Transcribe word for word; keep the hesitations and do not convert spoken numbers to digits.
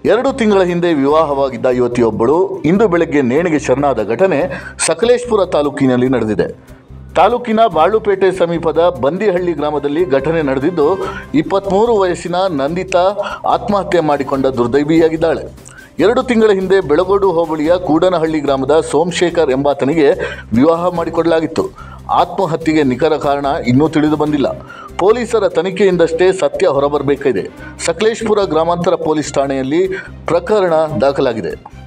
ಎರಡು ತಿಂಗಳ ಹಿಂದೆ ವಿವಾಹವಾಗಿದ್ದ ಯುವತಿಯೊಬ್ಬಳು ಇಂದು ಬೆಳಗ್ಗೆ ನೇಣಿಗೆ ಶರಣಾದ ಘಟನೆ ಸಕಲೇಶಪುರ ತಾಲೂಕಿನಲ್ಲಿ ನಡೆದಿದೆ. ತಾಲೂಕಿನ ಬಾಳುಪೇಟೆ ಸಮೀಪದ ಬಂದಿಹಳ್ಳಿ ಗ್ರಾಮದಲ್ಲಿ ಘಟನೆ ನಡೆದಿದ್ದು, ಇಪ್ಪತ್ತ್ಮೂರು ವಯಸ್ಸಿನ ನಂದಿತಾ ಆತ್ಮಹತ್ಯೆ ಮಾಡಿಕೊಂಡ ದುರ್ದೈವಿಯಾಗಿದ್ದಾಳೆ. ಎರಡು ತಿಂಗಳ ಹಿಂದೆ ಬೆಳಗೋಡು ಹೋಬಳಿಯ ಕೂಡನಹಳ್ಳಿ ಗ್ರಾಮದ ಸೋಮಶೇಖರ್ ಎಂಬಾತನಿಗೆ ವಿವಾಹ ಮಾಡಿಕೊಡಲಾಗಿತ್ತು. ಆತ್ಮಹತ್ಯೆಗೆ ನಿಖರ ಕಾರಣ ಇನ್ನೂ ತಿಳಿದು ಬಂದಿಲ್ಲ. ಪೊಲೀಸರ ತನಿಖೆಯಿಂದಷ್ಟೇ ಸತ್ಯ ಹೊರಬರಬೇಕಿದೆ. ಸಕಲೇಶಪುರ ಗ್ರಾಮಾಂತರ ಪೊಲೀಸ್ ಠಾಣೆಯಲ್ಲಿ ಪ್ರಕರಣ ದಾಖಲಾಗಿದೆ.